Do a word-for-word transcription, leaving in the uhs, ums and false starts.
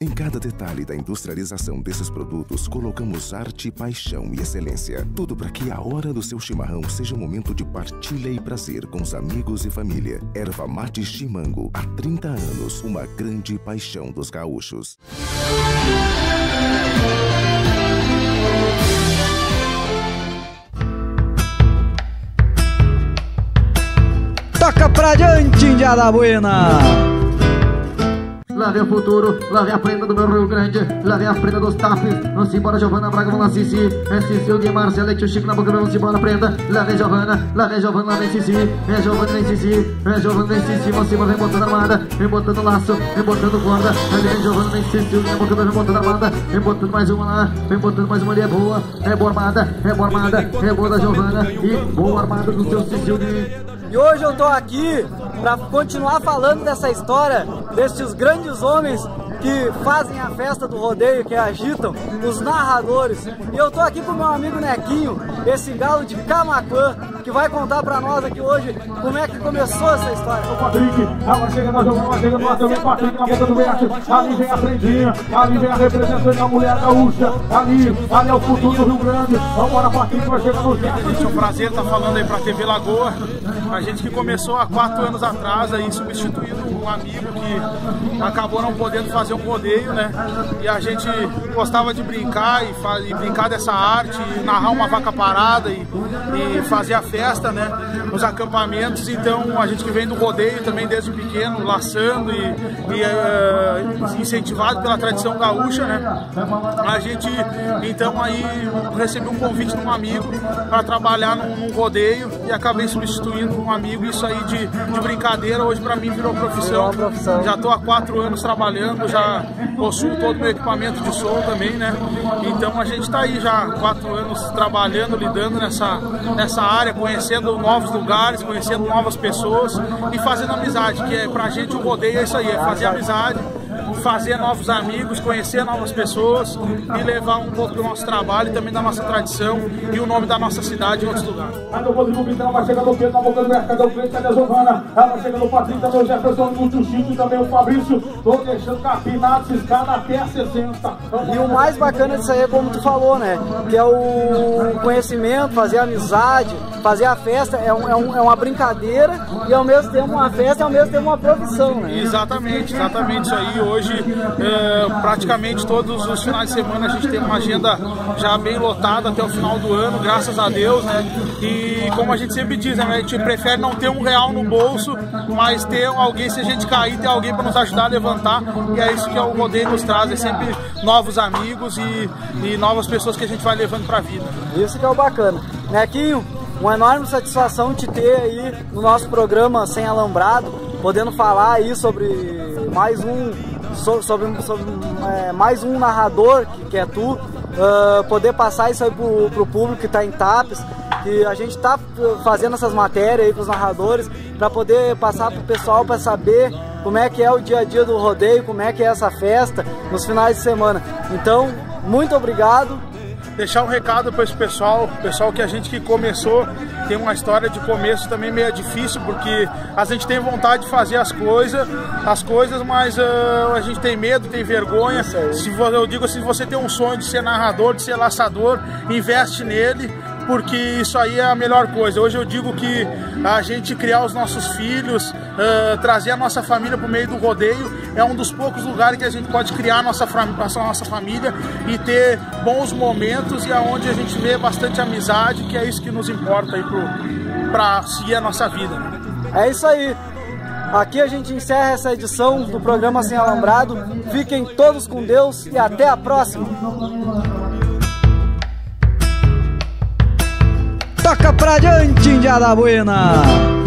Em cada detalhe da industrialização desses produtos, colocamos arte, paixão e excelência. Tudo para que a hora do seu chimarrão seja um momento de partilha e prazer com os amigos e família. Erva Mate Chimango, há trinta anos, uma grande paixão dos gaúchos. Toca pra diante, Indiada Buena! Lá vem o futuro, lá vem a prenda do meu Rio Grande, lá vem a prenda dos tapes. Vamos embora, Giovana Braga, vamos lá, Cici. É Cici, o Guimarães, Alex, o Chico na boca, vamos embora, prenda. Lá vem Giovana, lá vem Giovana, lá vem Cici. É Giovana, vem Cici, é Giovana, vem Cici. Vamos embora, vem botando armada, vem botando laço, vem botando corda. Ali vem Giovana, vem Cici, na boca, vem botando armada, vem botando mais uma lá, vem botando mais uma ali, é boa, é boa armada, é boa armada, é boa da Giovana e boa armada do seu Cici. E hoje eu tô aqui para continuar falando dessa história, desses grandes homens que fazem a festa do rodeio, que agitam, os narradores. E eu tô aqui com o meu amigo Nequinho, esse galo de Camaquã, que vai contar pra nós aqui hoje como é que começou essa história. O Patrick, ela chega na jogada, chega no ato, vem Patrick na boca do Veste, ali vem a Prendinha, ali vem a representante da mulher gaúcha, ali, ali é o futuro do Rio Grande. Vambora, Patrick, vai chegar no Veste. Gente, é um prazer estar falando aí pra T V Lagoa. A gente que começou há quatro anos atrás aí, substituindo um amigo que acabou não podendo fazer um rodeio, né? E a gente gostava de brincar e, e brincar dessa arte, e narrar uma vaca parada e, e fazer a festa, né? Nos acampamentos. Então a gente que vem do rodeio também desde pequeno, laçando e, e uh, incentivado pela tradição gaúcha, né? A gente então aí recebi um convite de um amigo para trabalhar num, num rodeio e acabei substituindo um amigo. Isso aí de, de brincadeira hoje para mim virou profissão. profissão. Já estou há quatro anos trabalhando, já possuo todo o meu equipamento de som também, né? Então a gente está aí já há quatro anos trabalhando, lidando nessa, nessa área, conhecendo novos lugares, conhecendo novas pessoas e fazendo amizade, que é pra gente o rodeio é isso aí, é fazer amizade, fazer novos amigos, conhecer novas pessoas e levar um pouco do nosso trabalho e também da nossa tradição e o nome da nossa cidade em outros lugares. Aí no Rodrigo Vitão vai chegar no Pedro, na boca do Veste, cadê o Cleiton, cadê a Giovana? Ela vai chegar no Patrick, também o Jefferson, o Tio Chico e também o Fabrício. Tô deixando capinado, ciscada até a sessenta. E o mais bacana disso aí é como tu falou, né? Que é o conhecimento, fazer amizade, fazer a festa, é, um, é, um, é uma brincadeira e ao mesmo tempo uma festa e ao mesmo tempo uma profissão, né? Exatamente, exatamente isso aí. Hoje, é, praticamente todos os finais de semana a gente tem uma agenda já bem lotada até o final do ano, graças a Deus, né? E como a gente sempre diz, né? A gente prefere não ter um real no bolso, mas ter alguém, se a gente cair, ter alguém para nos ajudar a levantar, e é isso que o rodeio nos traz, é sempre novos amigos e, e novas pessoas que a gente vai levando para a vida. Isso que é o bacana. Nequinho, uma enorme satisfação te ter aí no nosso programa Sem Alambrado, podendo falar aí sobre mais um, sobre, sobre, sobre é, mais um narrador que, que é tu, uh, poder passar isso aí pro, pro público que está em Tapes, que a gente está fazendo essas matérias aí para os narradores, para poder passar pro pessoal para saber como é que é o dia a dia do rodeio, como é que é essa festa nos finais de semana. Então, muito obrigado. Deixar um recado para esse pessoal, pessoal que a gente que começou, tem uma história de começo também meio difícil, porque a gente tem vontade de fazer as coisas, as coisas, mas uh, a gente tem medo, tem vergonha. Se eu digo assim, se você tem um sonho de ser narrador, de ser laçador, investe nele, porque isso aí é a melhor coisa. Hoje eu digo que a gente criar os nossos filhos, uh, trazer a nossa família para o meio do rodeio, é um dos poucos lugares que a gente pode criar a nossa, a nossa família e ter bons momentos, e aonde a gente vê bastante amizade, que é isso que nos importa aí para seguir a nossa vida. É isso aí. Aqui a gente encerra essa edição do programa Sem Alambrado. Fiquem todos com Deus e até a próxima. Toca pra diante, Indiada Buena!